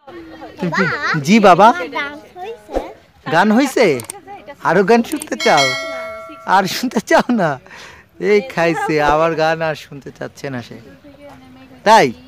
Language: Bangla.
জি বাবা, গান হয়েছে? আরো গান শুনতে চাও? আর শুনতে চাও না? এই খাইছে আবার গান আর শুনতে চাচ্ছে না সে, তাই?